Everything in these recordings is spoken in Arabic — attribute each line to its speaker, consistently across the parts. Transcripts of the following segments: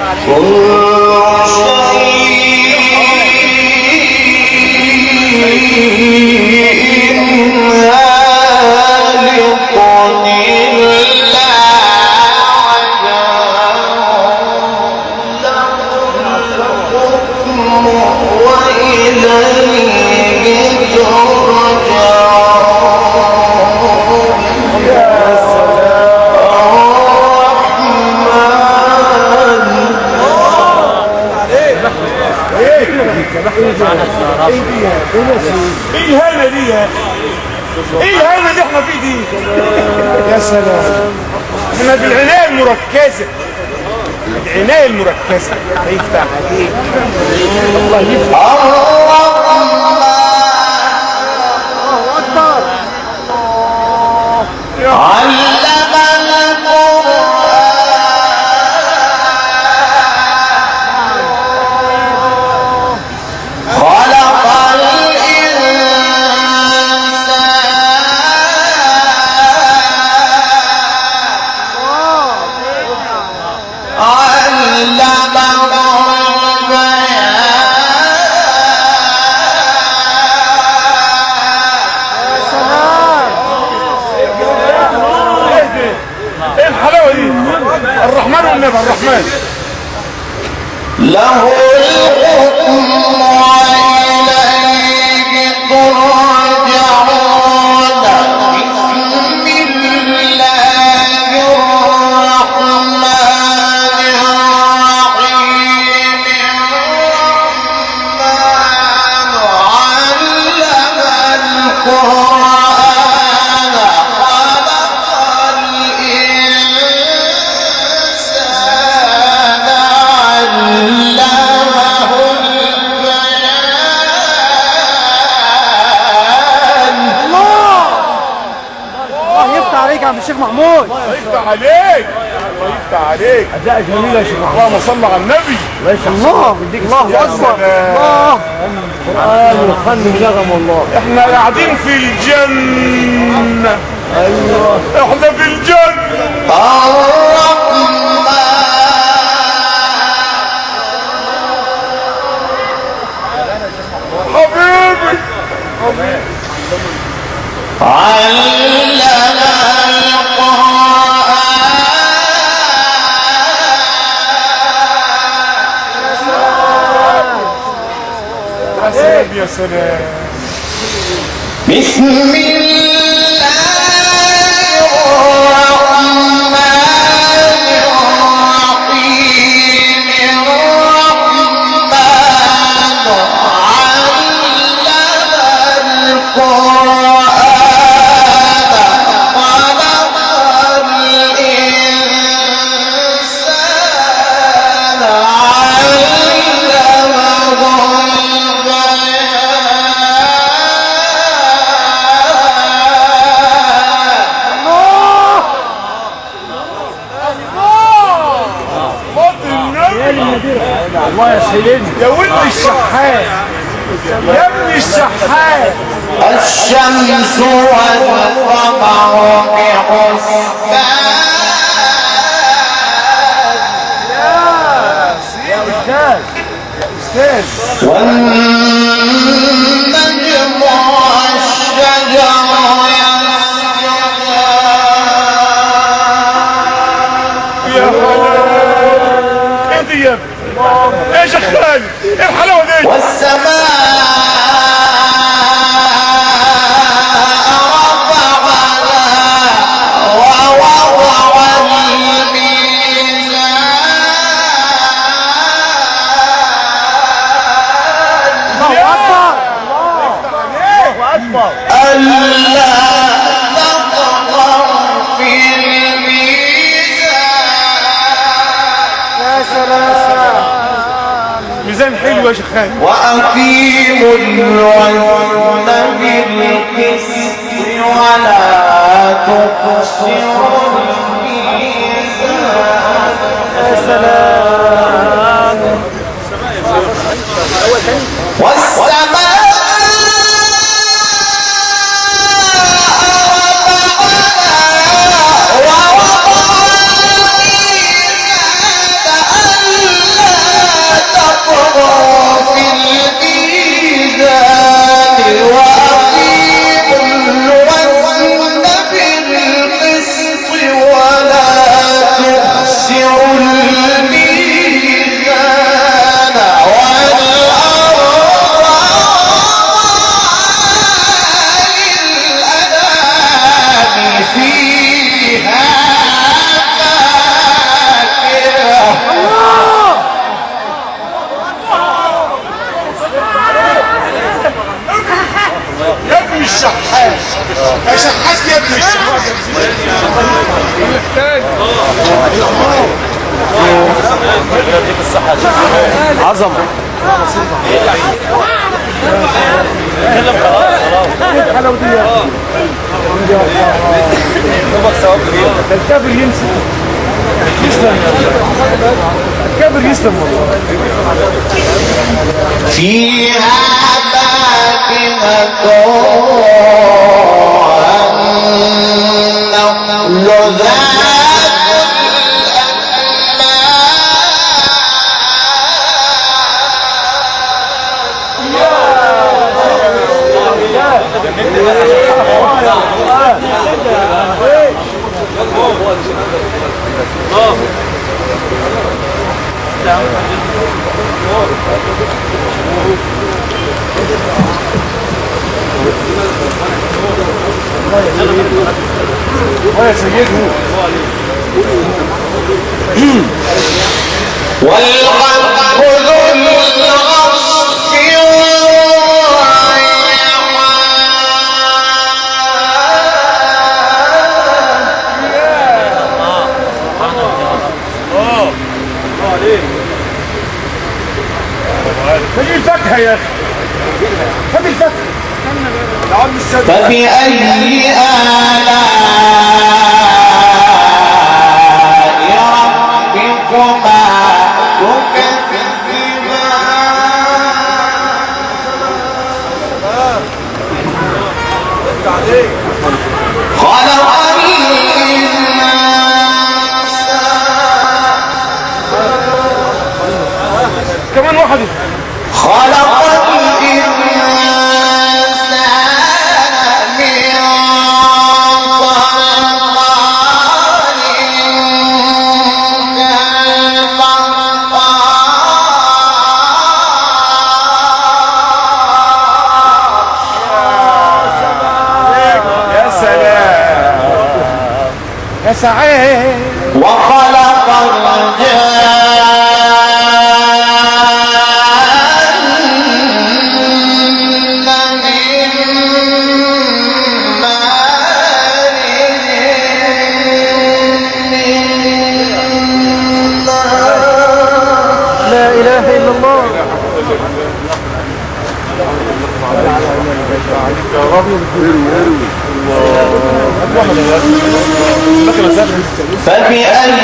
Speaker 1: ايه الهانة دي يا ايه الهانة اللي احنا فيه دي؟ يا سلام، احنا بالعناية المركزة، العناية المركزة. يفتح عليك الله، يفتح. الله اكبر. علم الرحمن والنبي الرحمن له الحكم وإليه ترجعون. بسم الله الرحمن الرحيم. الرحمن علم القرآن
Speaker 2: عليك يا عم الشيخ محمود.
Speaker 1: الله يفتح عليك، الله يفتح عليك.
Speaker 2: اداء جميل يا شيخ محمود.
Speaker 1: اللهم صل على النبي.
Speaker 2: الله يفتح الله يديك الله اكبر. الله القران والفن ونغم والله.
Speaker 1: احنا قاعدين في الجنه.
Speaker 2: ايوه
Speaker 1: احنا في الجنه. حبيبي
Speaker 3: علم
Speaker 1: القرآن. يا سلام.
Speaker 3: بسم الله الرحمن الرحيم. الرحمن علم القرآن خلق الإنسان
Speaker 1: الله يا سيدي يا ولد الشحات، يا ابن الشحات.
Speaker 3: الشمس والقمر بحسبان.
Speaker 1: يا استاذ، يا استاذ.
Speaker 3: والنجم والشجر
Speaker 1: يسجدان. يا حلال. ايه دي يا ابني؟ ايه شغال؟ ايه الحلاوه دي؟
Speaker 3: والسماء رفعها ووضع الميزان.
Speaker 2: الله اكبر. الله اكبر.
Speaker 3: ألا تطغوا في الميزان.
Speaker 2: يا سلام.
Speaker 1: ميزان حلو يا شيخان.
Speaker 3: وأقيموا الوزن بالقسط ولا تخسروا الميزان.
Speaker 2: يا سلام.
Speaker 3: والسماء رفعها ووضع الميزان.
Speaker 4: يديك الصحة. عظمة. خلاص
Speaker 2: الحلاوة دي
Speaker 4: دوبك ثواب كبير.
Speaker 2: الكافر ينسى يسلم الكافر يسلم والله.
Speaker 3: فيها فاكهة والنخل
Speaker 2: يا سيدي
Speaker 3: والغرب ذو العصف
Speaker 1: هذه الفاكهة يا أخي، هذه الفاكهة.
Speaker 3: فبأي آلاء ربكما تكذبان خلق الإنسان
Speaker 1: كمان واحدة.
Speaker 3: خلق الإنسان من
Speaker 1: يا سعيد
Speaker 3: وخلق الجان من مارج من نار.
Speaker 2: لا إله إلا الله.
Speaker 3: فبأي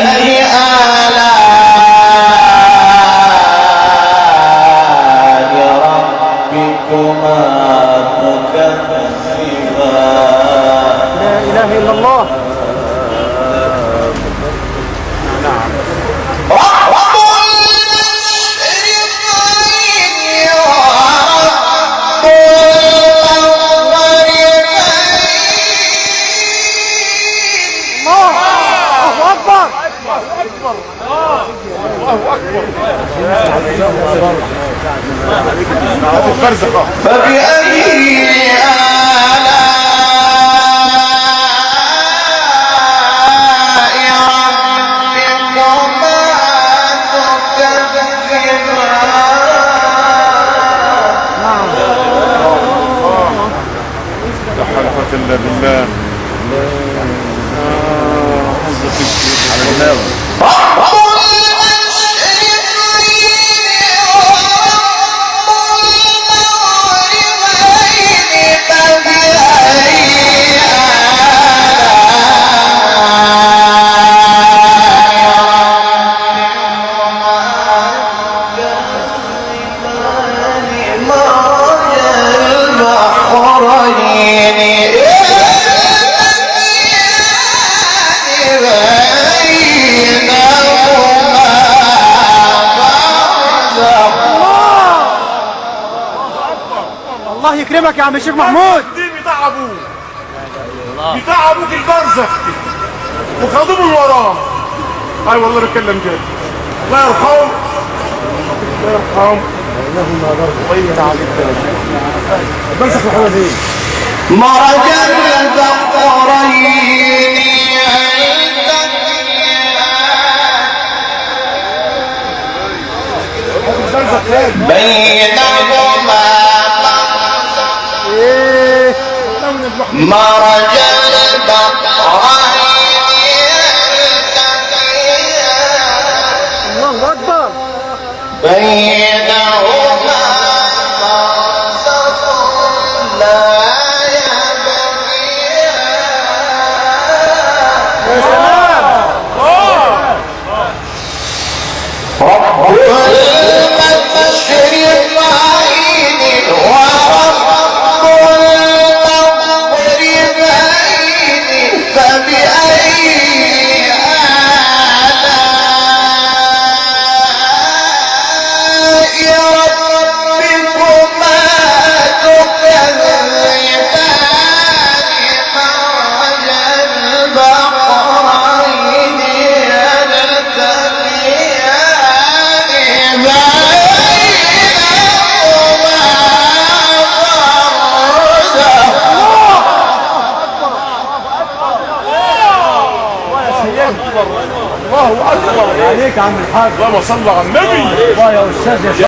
Speaker 3: آلاء ربكما تكذبان.
Speaker 2: لا إله إلا الله.
Speaker 3: رب المشرقين ورب المغربين.
Speaker 2: الله أكبر.
Speaker 1: البرزخة.
Speaker 3: فبأي آلاء ربكما تكذبان.
Speaker 1: لا حلفة إلا بالله. على الناوي.
Speaker 3: رب المشرقين ورب المغربين. فبأي آلاء مرج البحرين
Speaker 2: الله يكرمك يا عم الشيخ محمود.
Speaker 1: دي بتاع ابوك، بتاع ابوك البرزخ وخدوه من وراه. اي والله بتكلم جد. الله يرحمه، الله يرحمه. طيب عليك البرزخ محمد ايه؟
Speaker 3: مرج البحرين بينهما مرج البحرين
Speaker 2: الله أكبر.
Speaker 3: بينهما برزخ لا يبغيان
Speaker 2: يا سلام
Speaker 3: رب المشرقين ورب المغربين فبأي ربكما تكذبان مرج البحرين يلتقيان بينهما برزخ
Speaker 2: الله اكبر عليك يا عم الحاج
Speaker 1: اللهم صل على النبي
Speaker 2: الله يا استاذ يا